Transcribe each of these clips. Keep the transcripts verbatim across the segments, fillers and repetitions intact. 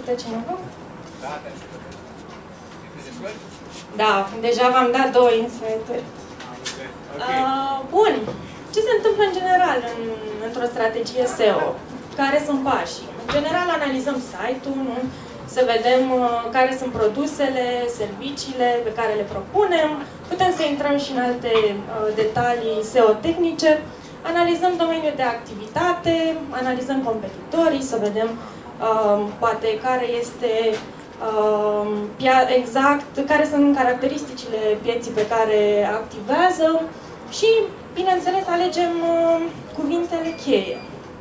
ajută cineva? Da, deja v-am dat două insight-uri. Uh, bun. Ce se întâmplă în general în, într-o strategie S E O? Care sunt pașii? În general analizăm site-ul, nu? Să vedem uh, care sunt produsele, serviciile pe care le propunem. Putem să intrăm și în alte uh, detalii S E O tehnice. Analizăm domeniul de activitate, analizăm competitorii, să vedem uh, poate care este uh, exact, care sunt caracteristicile pieții pe care activează și, bineînțeles, alegem uh, cuvintele cheie.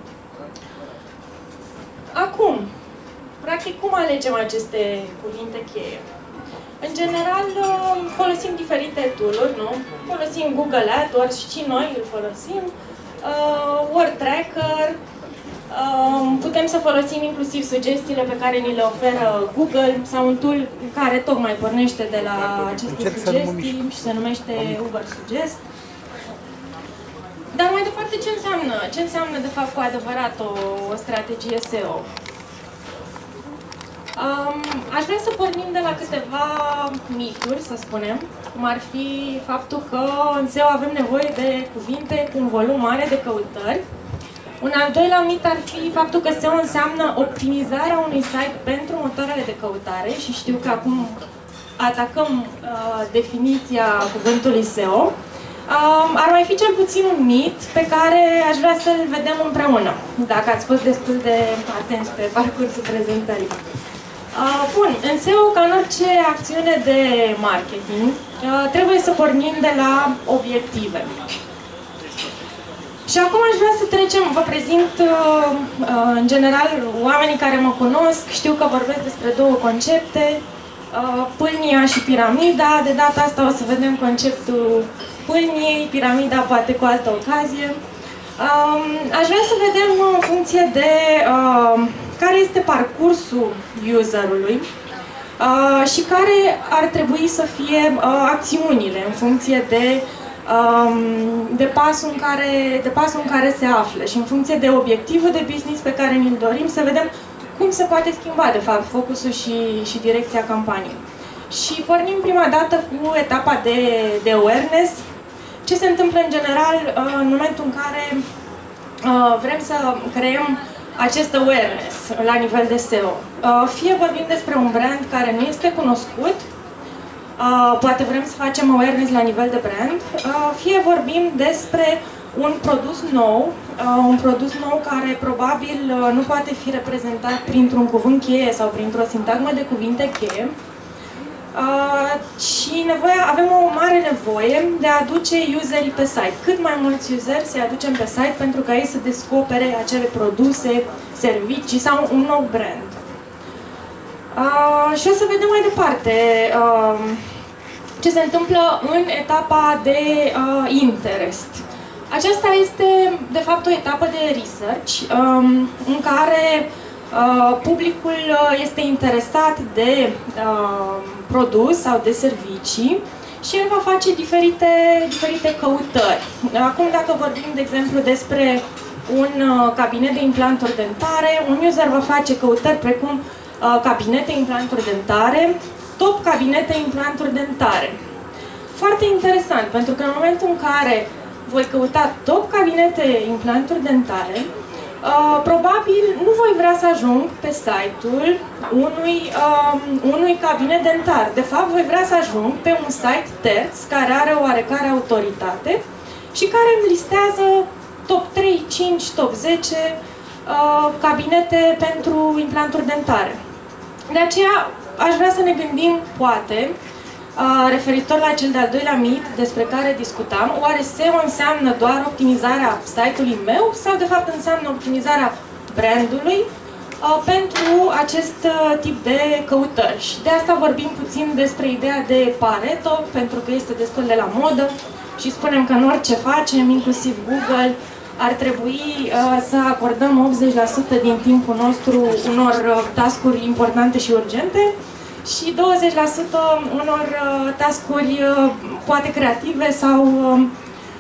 Acum, practic, cum alegem aceste cuvinte cheie? În general, folosim diferite tool-uri, nu? Folosim Google AdWords și noi îl folosim, uh, Word Tracker, uh, putem să folosim inclusiv sugestiile pe care ni le oferă Google sau un tool care tocmai pornește de la aceste sugestii și se numește Uber Suggest. Dar mai departe, ce înseamnă? Ce înseamnă, de fapt, cu adevărat o, o strategie S E O? Um, aș vrea să pornim de la câteva mituri, să spunem, cum ar fi faptul că în S E O avem nevoie de cuvinte cu un volum mare de căutări. Un al doilea mit ar fi faptul că S E O înseamnă optimizarea unui site pentru motoarele de căutare și știu că acum atacăm uh, definiția cuvântului S E O. Um, ar mai fi cel puțin un mit pe care aș vrea să-l vedem împreună, dacă ați fost destul de atenți pe parcursul prezentării. Uh, bun, în S E O, ca în orice acțiune de marketing, uh, trebuie să pornim de la obiective. Și acum aș vrea să trecem, vă prezint, uh, uh, în general, oamenii care mă cunosc știu că vorbesc despre două concepte, uh, pâlnia și piramida. De data asta o să vedem conceptul pâlniei, piramida poate cu altă ocazie. Uh, aș vrea să vedem în funcție de uh, care este parcursul userului uh, și care ar trebui să fie uh, acțiunile în funcție de, um, de, pasul în care, de pasul în care se află și în funcție de obiectivul de business pe care ni-l dorim, să vedem cum se poate schimba, de fapt, focusul și, și direcția campaniei. Și pornim prima dată cu etapa de, de awareness. Ce se întâmplă în general uh, în momentul în care uh, vrem să creăm acest awareness la nivel de S E O. Uh, fie vorbim despre un brand care nu este cunoscut, uh, poate vrem să facem awareness la nivel de brand, uh, fie vorbim despre un produs nou, uh, un produs nou care probabil uh, nu poate fi reprezentat printr-un cuvânt cheie sau printr-o sintagmă de cuvinte cheie. Uh, și nevoia, avem o mare nevoie de a aduce userii pe site. Cât mai mulți useri să-i aducem pe site pentru ca ei să descopere acele produse, servicii sau un nou brand. Uh, și o să vedem mai departe uh, ce se întâmplă în etapa de uh, interest. Aceasta este, de fapt, o etapă de research um, în care Uh, publicul este interesat de uh, produs sau de servicii și el va face diferite, diferite căutări. Acum, dacă vorbim, de exemplu, despre un uh, cabinet de implanturi dentare, un user va face căutări precum uh, cabinete implanturi dentare, top cabinete implanturi dentare. Foarte interesant, pentru că în momentul în care voi căuta top cabinete implanturi dentare, Uh, probabil nu voi vrea să ajung pe site-ul unui, uh, unui cabinet dentar. De fapt, voi vrea să ajung pe un site terț care are oarecare autoritate și care îmi listează top trei, cinci, top zece uh, cabinete pentru implanturi dentare. De aceea, aș vrea să ne gândim, poate, Uh, referitor la cel de-al doilea mit despre care discutam, oare S E O înseamnă doar optimizarea site-ului meu sau de fapt înseamnă optimizarea brandului uh, pentru acest uh, tip de căutări? Și de asta vorbim puțin despre ideea de Pareto, pentru că este destul de la modă și spunem că în orice facem, inclusiv Google, ar trebui uh, să acordăm optzeci la sută din timpul nostru unor uh, task-uri importante și urgente și douăzeci la sută unor uh, task-uri uh, poate creative sau uh,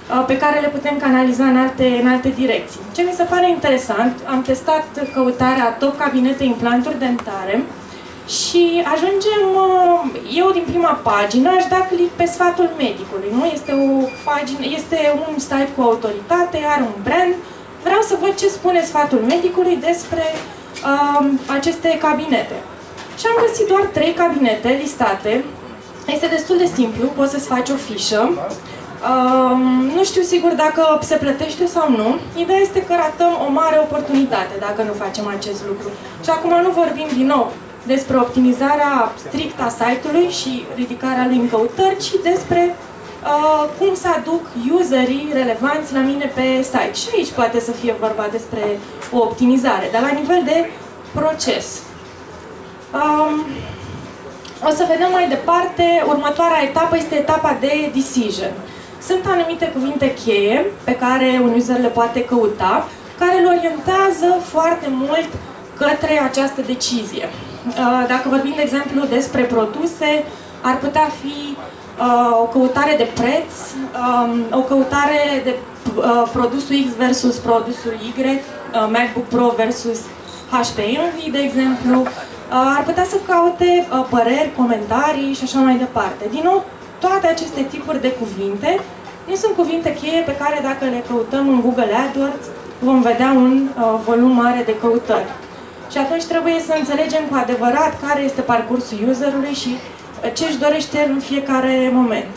pe care le putem canaliza în alte, în alte direcții. Ce mi se pare interesant, am testat căutarea top cabinete implanturi dentare și ajungem, eu din prima pagină aș da click pe sfatul medicului, nu? Este, o pagină, este un site cu autoritate, are un brand, vreau să văd ce spune sfatul medicului despre uh, aceste cabinete. Și am găsit doar trei cabinete listate, este destul de simplu, poți să-ți faci o fișă. Uh, nu știu sigur dacă se plătește sau nu. Ideea este că ratăm o mare oportunitate dacă nu facem acest lucru. Și acum nu vorbim din nou despre optimizarea strictă a site-ului și ridicarea lui în căutări, ci despre uh, cum să aduc userii relevanți la mine pe site. Și aici poate să fie vorba despre o optimizare, dar la nivel de proces. Um, o să vedem mai departe, următoarea etapă este etapa de decision. Sunt anumite cuvinte cheie pe care un user le poate căuta, care îl orientează foarte mult către această decizie. Dacă vorbim, de exemplu, despre produse, ar putea fi o căutare de preț, o căutare de produsul X versus produsul Y, MacBook Pro versus H P Envy, de exemplu. Ar putea să caute păreri, comentarii și așa mai departe. Din nou, toate aceste tipuri de cuvinte nu sunt cuvinte cheie pe care, dacă le căutăm în Google AdWords, vom vedea un uh, volum mare de căutări. Și atunci trebuie să înțelegem cu adevărat care este parcursul userului și ce își dorește el în fiecare moment.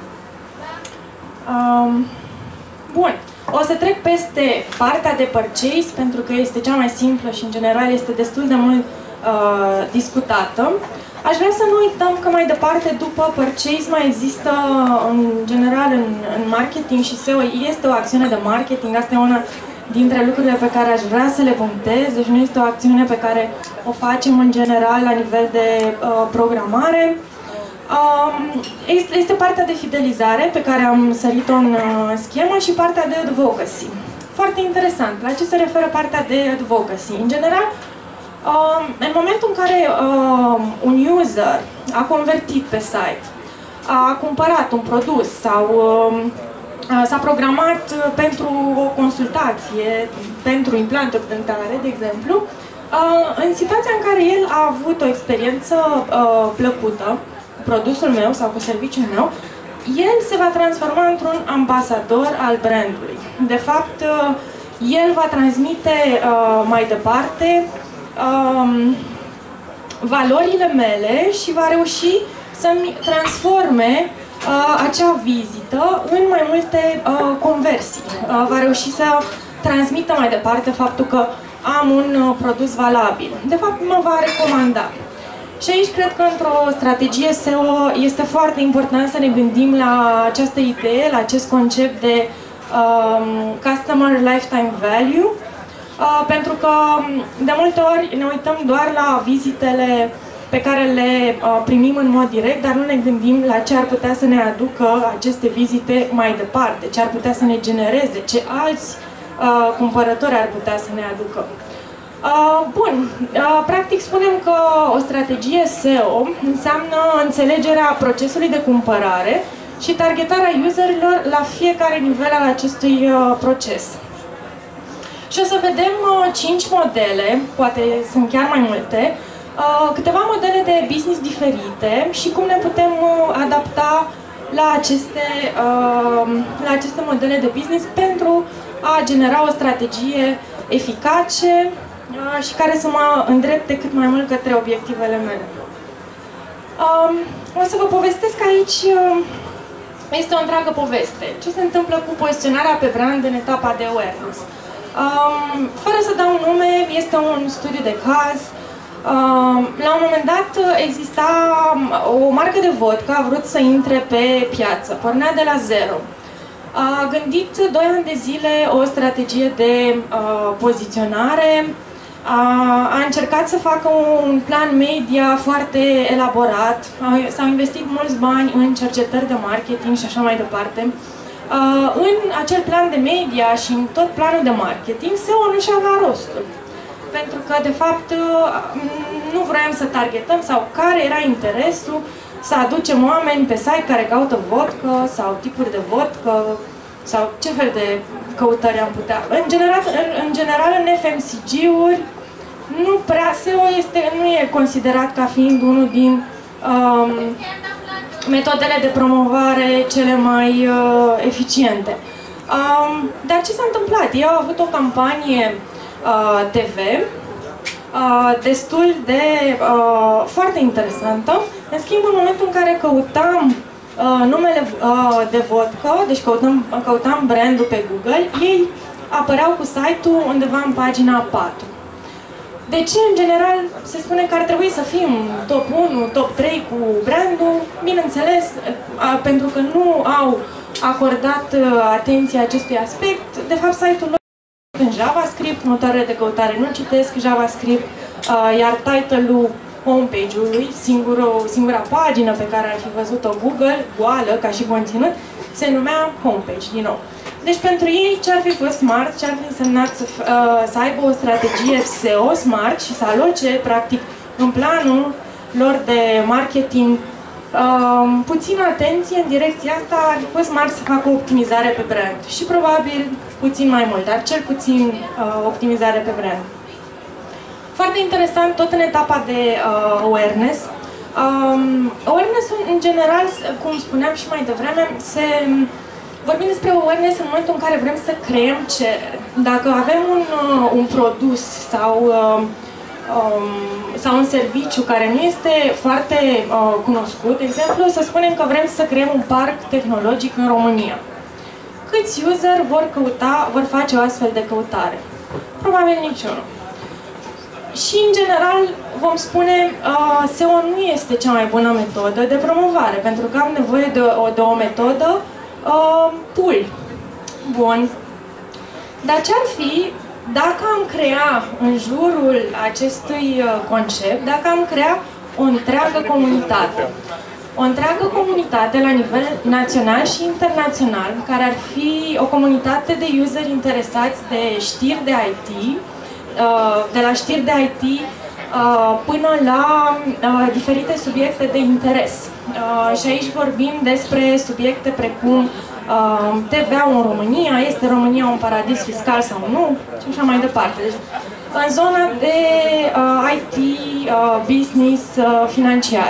Um, bun. O să trec peste partea de purchase, pentru că este cea mai simplă și, în general, este destul de mult uh, discutată. Aș vrea să nu uităm că mai departe, după purchase, mai există, în general, în, în marketing și S E O, este o acțiune de marketing. Asta e una dintre lucrurile pe care aș vrea să le punctez. Deci nu este o acțiune pe care o facem, în general, la nivel de uh, programare. Um, este, este partea de fidelizare, pe care am sărit-o în uh, schemă, și partea de advocacy. Foarte interesant. La ce se referă partea de advocacy? În general, Uh, în momentul în care uh, un user a convertit pe site, a cumpărat un produs sau uh, s-a programat pentru o consultație, pentru implanturi dentare, de exemplu, uh, în situația în care el a avut o experiență uh, plăcută cu produsul meu sau cu serviciul meu, el se va transforma într-un ambasador al brandului. De fapt, uh, el va transmite uh, mai departe Um, valorile mele și va reuși să-mi transforme uh, acea vizită în mai multe uh, conversii. Uh, va reuși să transmită mai departe faptul că am un uh, produs valabil. De fapt, mă va recomanda. Și aici cred că într-o strategie S E O este foarte important să ne gândim la această idee, la acest concept de um, Customer Lifetime Value. Uh, pentru că de multe ori ne uităm doar la vizitele pe care le uh, primim în mod direct, dar nu ne gândim la ce ar putea să ne aducă aceste vizite mai departe, ce ar putea să ne genereze, ce alți uh, cumpărători ar putea să ne aducă. Uh, bun, uh, practic spunem că o strategie S E O înseamnă înțelegerea procesului de cumpărare și targetarea userilor la fiecare nivel al acestui uh, proces. Și o să vedem uh, cinci modele, poate sunt chiar mai multe, uh, câteva modele de business diferite și cum ne putem uh, adapta la aceste, uh, la aceste modele de business pentru a genera o strategie eficace uh, și care să mă îndrepte cât mai mult către obiectivele mele. Uh, o să vă povestesc aici, uh, este o întreagă poveste. Ce se întâmplă cu poziționarea pe brand în etapa de awareness. Um, fără să dau nume, este un studiu de caz. Um, la un moment dat exista o marcă de vodcă, a vrut să intre pe piață, pornea de la zero. A gândit doi ani de zile o strategie de uh, poziționare, a, a încercat să facă un plan media foarte elaborat, s-au investit mulți bani în cercetări de marketing și așa mai departe. Uh, în acel plan de media și în tot planul de marketing, S E O nu și avea rostul. Pentru că, de fapt, uh, nu vroiam să targetăm sau care era interesul să aducem oameni pe site care caută vodcă sau tipuri de vodcă Sau ce fel de căutări am putea? În general, în, în, general, în F M C G-uri, nu prea, S E O este, nu e considerat ca fiind unul din um, metodele de promovare cele mai uh, eficiente. Um, dar ce s-a întâmplat? Eu am avut o campanie uh, T V uh, destul de uh, foarte interesantă. În schimb, în momentul în care căutam uh, numele uh, de vodka, deci căutam, căutam brandul pe Google, ei apăreau cu site-ul undeva în pagina patru. De ce, în general, se spune că ar trebui să fim top unu, top trei cu brandul? Bineînțeles, uh, pentru că nu au acordat uh, atenție acestui aspect. De fapt, site-ul lor în JavaScript, motoarele de căutare nu citesc JavaScript, uh, iar title-ul homepage-ului, singura pagină pe care ar fi văzut-o Google, goală ca și conținut, se numea homepage, din nou. Deci pentru ei ce ar fi fost smart, ce ar fi însemnat să, uh, să aibă o strategie S E O smart și să aloce, practic, în planul lor de marketing uh, puțină atenție în direcția asta, ar fi fost smart să facă o optimizare pe brand. Și probabil puțin mai mult, dar cel puțin uh, optimizare pe brand. Foarte interesant, tot în etapa de uh, awareness. Um, awareness-ul, în general, cum spuneam și mai devreme, se... Vorbim despre awareness în momentul în care vrem să creăm cerere. Dacă avem un, uh, un produs sau, uh, um, sau un serviciu care nu este foarte uh, cunoscut, de exemplu, să spunem că vrem să creăm un parc tehnologic în România. Câți user vor căuta, vor face o astfel de căutare? Probabil niciunul. Și, în general, vom spune, uh, S E O nu este cea mai bună metodă de promovare, pentru că am nevoie de o, de o metodă Uh, pull. Bun. Dar ce-ar fi dacă am crea în jurul acestui uh, concept, dacă am crea o întreagă comunitate? O întreagă comunitate la nivel național și internațional, care ar fi o comunitate de useri interesați de știri de I T, uh, de la știri de I T uh, până la uh, diferite subiecte de interes. Uh, și aici vorbim despre subiecte precum uh, T V-ul în România, este România un paradis fiscal sau nu, și așa mai departe. Deci, în zona de uh, I T, uh, business, uh, financiar.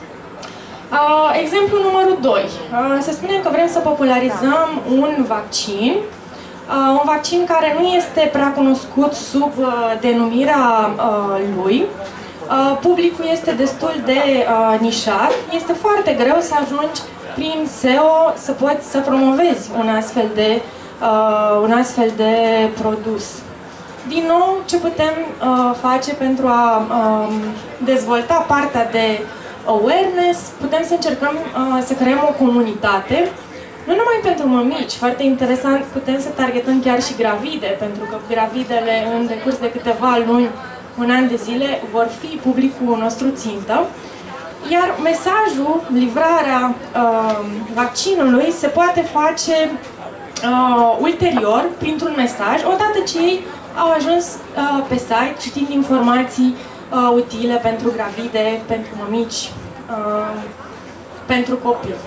Uh, exemplu numărul doi. Uh, să spunem că vrem să popularizăm un vaccin, uh, un vaccin care nu este prea cunoscut sub uh, denumirea uh, lui. Uh, publicul este destul de uh, nișat, este foarte greu să ajungi prin S E O să poți să promovezi un astfel de, uh, un astfel de produs. Din nou, ce putem uh, face pentru a uh, dezvolta partea de awareness? Putem să încercăm uh, să creăm o comunitate, nu numai pentru mămici, foarte interesant, putem să targetăm chiar și gravide, pentru că gravidele în decurs de câteva luni, un an de zile, vor fi publicul nostru țintă, iar mesajul, livrarea uh, vaccinului se poate face uh, ulterior, printr-un mesaj, odată ce ei au ajuns uh, pe site, citind informații uh, utile pentru gravide, pentru mămici, uh, pentru copii.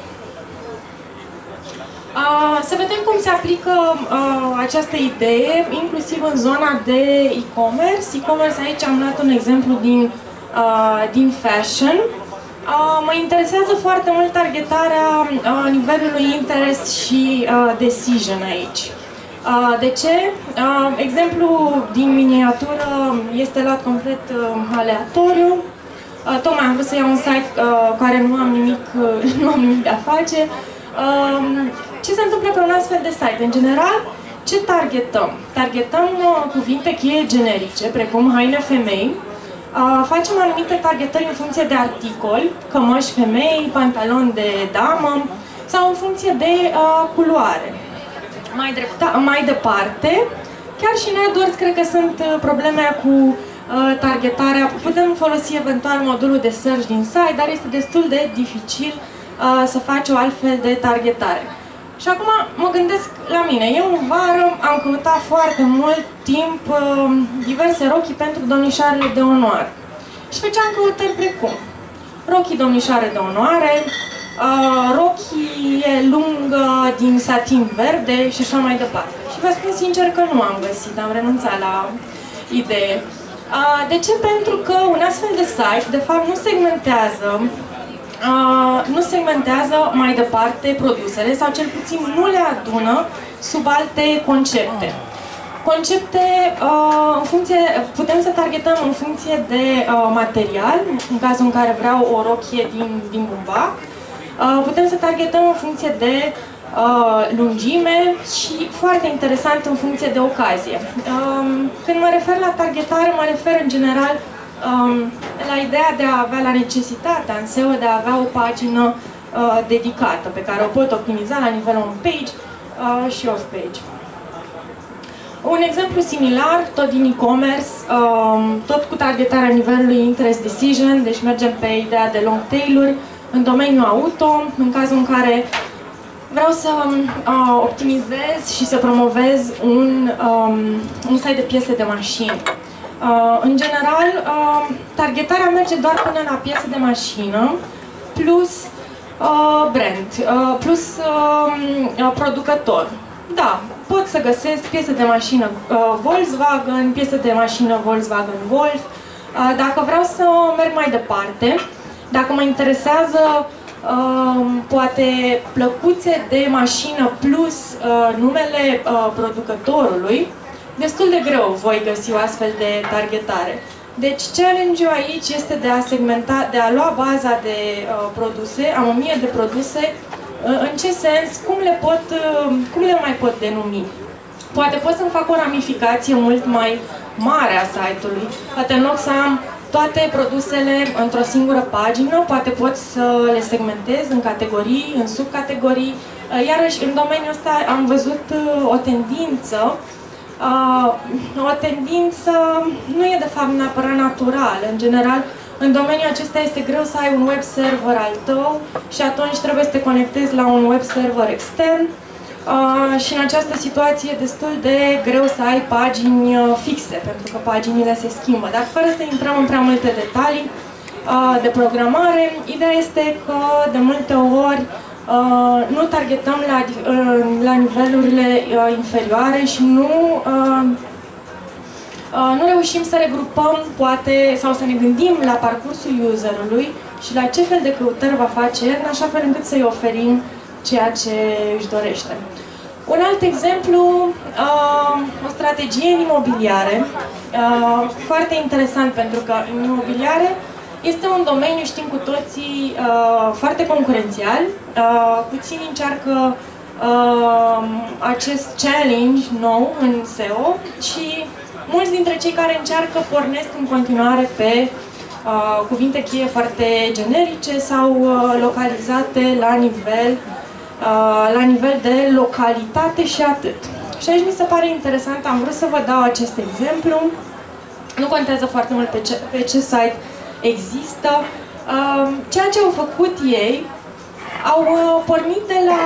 Uh, să vedem cum se aplică uh, această idee, inclusiv în zona de e-commerce. E-commerce, aici am luat un exemplu din, uh, din fashion. Uh, mă interesează foarte mult targetarea uh, nivelului interest și uh, decision aici. Uh, de ce? Uh, exemplu din miniatură este luat complet uh, aleatoriu. Uh, tocmai am vrut să iau un site uh, care nu am nimic, uh, nu am nimic de a face. Uh, ce se întâmplă pe un astfel de site? În general, ce targetăm? Targetăm uh, cuvinte cheie generice, precum haine femei. Uh, facem anumite targetări în funcție de articol, cămăși femei, pantaloni de damă, sau în funcție de uh, culoare. Mai, drepta, mai departe, chiar și în AdWords cred că sunt uh, probleme cu uh, targetarea. Putem folosi eventual modulul de search din site, dar este destul de dificil uh, să faci o altfel de targetare. Și acum mă gândesc la mine. Eu în vară am căutat foarte mult timp uh, diverse rochii pentru domnișoarele de onoare. Și făceam căutări precum rochii domnișoare de onoare, rochie lungă din satin verde și așa mai departe. Și vă spun sincer că nu am găsit, am renunțat la idee. De ce? Pentru că un astfel de site, de fapt, nu segmentează, nu segmentează mai departe produsele sau cel puțin nu le adună sub alte concepte. Concepte, în funcție, putem să targetăm în funcție de material, în cazul în care vreau o rochie din, din bumbac. Putem să targetăm în funcție de uh, lungime și, foarte interesant, în funcție de ocazie. Um, când mă refer la targetare, mă refer în general um, la ideea de a avea, la necesitatea în S E O de a avea o pagină uh, dedicată, pe care o pot optimiza la nivel on-page uh, și off-page. Un exemplu similar, tot din e-commerce, um, tot cu targetarea nivelului interest decision, deci mergem pe ideea de long tail-uri, în domeniul auto, în cazul în care vreau să uh, optimizez și să promovez un, um, un site de piese de mașini. Uh, în general, uh, targetarea merge doar până la piese de mașină, plus uh, brand, uh, plus uh, producător. Da, pot să găsesc piese de mașină uh, Volkswagen, piese de mașină Volkswagen Golf. Uh, dacă vreau să merg mai departe, dacă mă interesează uh, poate plăcuțe de mașină plus uh, numele uh, producătorului, destul de greu voi găsi o astfel de targetare. Deci challenge-ul aici este de a segmenta, de a lua baza de uh, produse, am o mie de produse, uh, în ce sens, cum le pot, uh, cum le mai pot denumi. Poate pot să-mi fac o ramificație mult mai mare a site-ului, poate în loc să am toate produsele într-o singură pagină, poate pot să le segmentez în categorii, în subcategorii. Iarăși, în domeniul ăsta am văzut o tendință, o tendință nu e de fapt neapărat naturală. În general, în domeniul acesta este greu să ai un web server al tău și atunci trebuie să te conectezi la un web server extern. Uh, și în această situație e destul de greu să ai pagini uh, fixe, pentru că paginile se schimbă. Dar fără să intrăm în prea multe detalii uh, de programare, ideea este că de multe ori uh, nu targetăm la, uh, la nivelurile uh, inferioare și nu, uh, uh, nu reușim să regrupăm, poate, sau să ne gândim la parcursul userului și la ce fel de căutări va face el, în așa fel încât să-i oferim ceea ce își dorește. Un alt exemplu, uh, o strategie în imobiliare, uh, foarte interesant pentru că în imobiliare este un domeniu, știm cu toții, uh, foarte concurențial, uh, puțini încearcă uh, acest challenge nou în S E O și mulți dintre cei care încearcă pornesc în continuare pe uh, cuvinte cheie foarte generice sau uh, localizate la nivel la nivel de localitate și atât. Și aici mi se pare interesant, am vrut să vă dau acest exemplu. Nu contează foarte mult pe ce, pe ce site există. Ceea ce au făcut ei, au pornit de la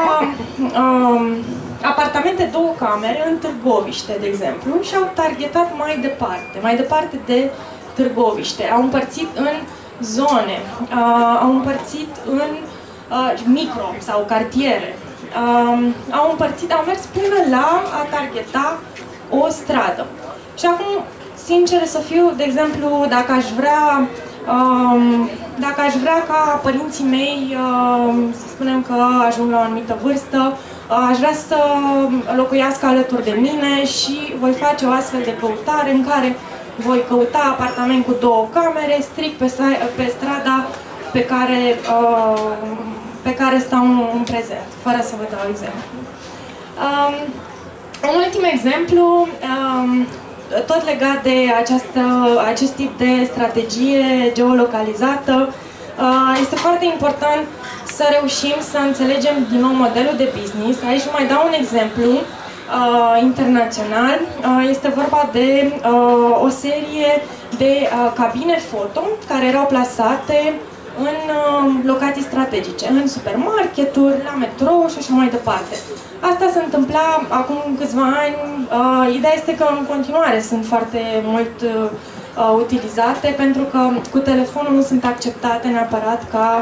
um, apartamente două camere în Târgoviște, de exemplu, și au targetat mai departe, mai departe de Târgoviște. Au împărțit în zone, uh, au împărțit în Uh, micro sau cartiere. Uh, au împărțit, au mers până la a targeta o stradă. Și acum, sincer să fiu, de exemplu, dacă aș vrea, uh, dacă aș vrea ca părinții mei, uh, să spunem că ajung la o anumită vârstă, uh, aș vrea să locuiască alături de mine și voi face o astfel de căutare în care voi căuta apartament cu două camere, strict pe, pe strada pe care, uh, pe care stau în, în prezent, fără să vă dau exemplu. Um, un ultim exemplu, um, tot legat de această, acest tip de strategie geolocalizată, uh, este foarte important să reușim să înțelegem din nou modelul de business. Aici mai dau un exemplu uh, internațional. Uh, este vorba de uh, o serie de uh, cabine foto care erau plasate în uh, locații strategice, în supermarketuri, la metrou și așa mai departe. Asta se întâmpla acum câțiva ani. Uh, ideea este că în continuare sunt foarte mult uh, utilizate, pentru că cu telefonul nu sunt acceptate neapărat ca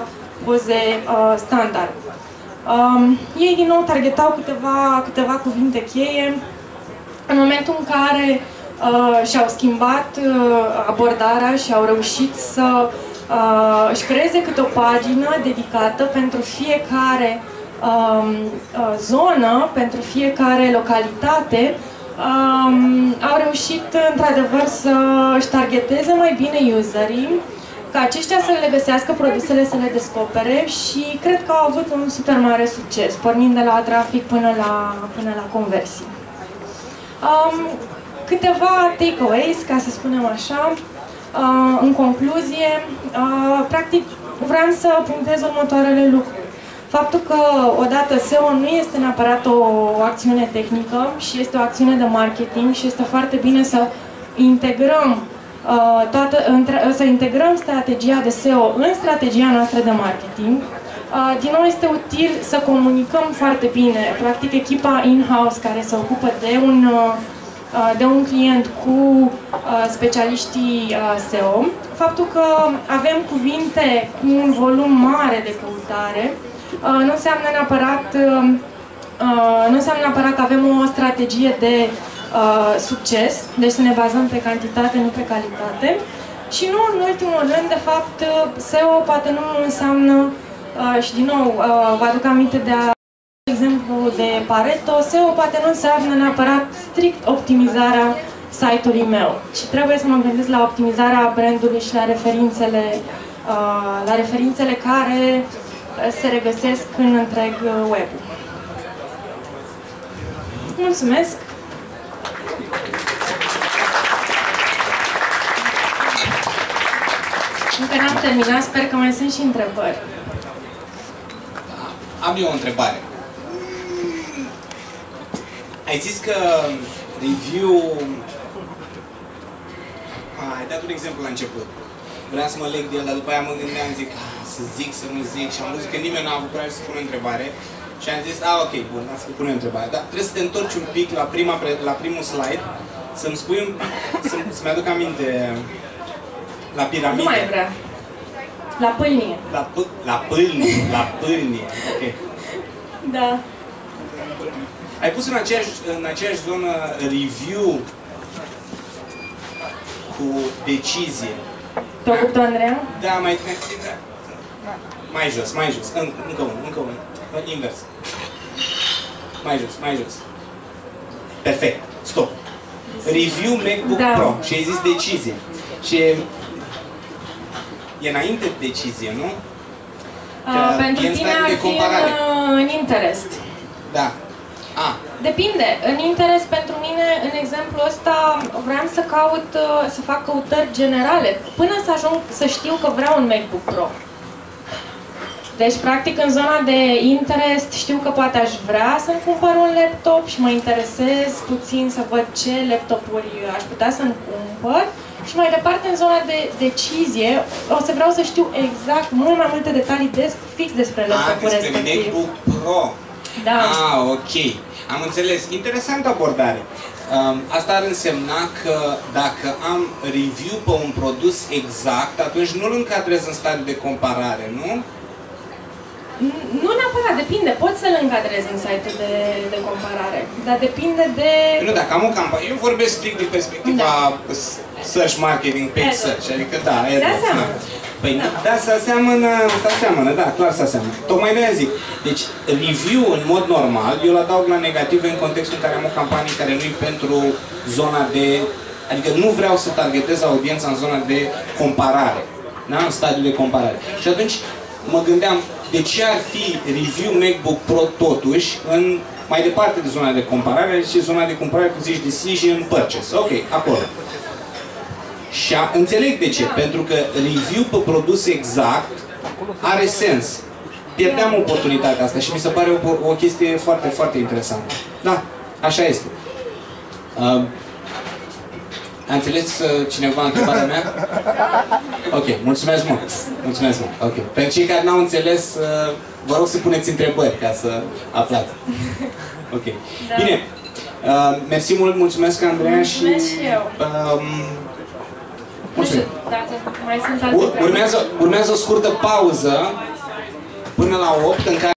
poze uh, standard. Um, ei din nou targetau câteva, câteva cuvinte cheie în momentul în care uh, și-au schimbat uh, abordarea și au reușit să uh, își creeze câte o pagină dedicată pentru fiecare um, uh, zonă, pentru fiecare localitate. Um, au reușit într-adevăr să își targeteze mai bine userii, ca aceștia să le găsească, produsele să le descopere și cred că au avut un super mare succes, pornind de la trafic până la, până la conversii. Um, câteva takeaways, ca să spunem așa, uh, în concluzie, uh, practic vreau să punctez următoarele lucruri. Faptul că odată S E O nu este neapărat o, o acțiune tehnică și este o acțiune de marketing și este foarte bine să integrăm Uh, toată, între, să integrăm strategia de S E O în strategia noastră de marketing. Uh, din nou este util să comunicăm foarte bine, practic echipa in-house care se ocupă de un, uh, de un client cu uh, specialiștii uh, S E O. Faptul că avem cuvinte cu un volum mare de căutare uh, nu înseamnă neapărat, uh, uh, nu înseamnă neapărat că avem o strategie de Uh, succes, deci să ne bazăm pe cantitate, nu pe calitate. Și nu în ultimul rând, de fapt, S E O poate nu înseamnă, uh, și din nou, uh, vă aduc aminte de a, exemplu de Pareto, S E O poate nu înseamnă neapărat strict optimizarea site-ului meu, ci trebuie să mă gândesc la optimizarea brandului și la referințele, uh, la referințele care se regăsesc în întreg web-ul. Mulțumesc! Încă n-am terminat, sper că mai sunt și întrebări. Am eu o întrebare. Ai zis că review... Ai dat un exemplu la început. Vreau să mă leg de el, dar după aia mă gândeam, zic, ah, să zic, să nu zic. Și am văzut că nimeni n-a avut curaj să pună o întrebare. Și am zis, ah, ok, bun, lasă că pune o întrebare. Dar trebuie să te întorci un pic la, prima, la primul slide, să-mi spui un pic, să-mi aduc aminte la piramidă. Nu mai vrea. La pâlnie. La, la pâlnie, la pâlnie, ok. Da. Ai pus în aceeași, în aceeași zonă review cu decizie. Te ocupi tu, Andreea? Da, mai, mai, mai jos, mai jos, în, încă unul, încă unul, invers. Mai jos, mai jos. Perfect, stop. Review MacBook da. Pro și ai zis decizie. Și e înainte de decizie, nu? Uh, pentru tine ar fi în, în interest. Da. Ah. Depinde. În interest pentru mine, în exemplu ăsta, vreau să caut, să fac căutări generale, până să ajung să știu că vreau un MacBook Pro. Deci, practic, în zona de interest, știu că poate aș vrea să-mi cumpăr un laptop și mă interesez puțin să văd ce laptopuri aș putea să-mi cumpăr. Și mai departe, în zona de decizie, o să vreau să știu exact, mult mai multe detalii des, fix despre laptopul respectiv. Ah, MacBook Pro. Da. Ah, ok. Am înțeles. Interesantă abordare. Um, asta ar însemna că dacă am review pe un produs exact, atunci nu-l încadrez în stadiul de comparare, nu? Nu neapărat, depinde. Poți să-l încadrezi în site-ul de, de comparare, dar depinde de... Nu, dacă am o campanie, eu vorbesc strict din perspectiva da. search marketing, paid search, adică da, AdWords, da. Păi da, da se aseamănă, se aseamănă, da, clar se aseamănă. Tocmai de-aia zic. Deci, review în mod normal, eu îl adaug la negative în contextul în care am o campanie care nu e pentru zona de... Adică nu vreau să targetez audiența în zona de comparare, da? În stadiul de comparare. Și atunci mă gândeam, de ce ar fi review MacBook Pro totuși în mai departe de zona de comparare, deci zona de comparare, tu zici decision, purchase. Ok, acolo. Și a, înțeleg de ce, pentru că review pe produs exact are sens. Pierdeam oportunitatea asta și mi se pare o, o chestie foarte, foarte interesantă. Da, așa este. Uh, a înțeles uh, cineva întrebarea mea? Ok, mulțumesc mult. Mulțumesc mult. Ok. Pentru cei care n-au înțeles, uh, vă rog să puneți întrebări ca să aflați. Ok. Da. Bine. Uh, mersi mult, mulțumesc, Andreea. Mulțumesc și... și eu. Um, mulțumesc. Da, mai sunt alte urmează, urmează o scurtă pauză. până la opt în care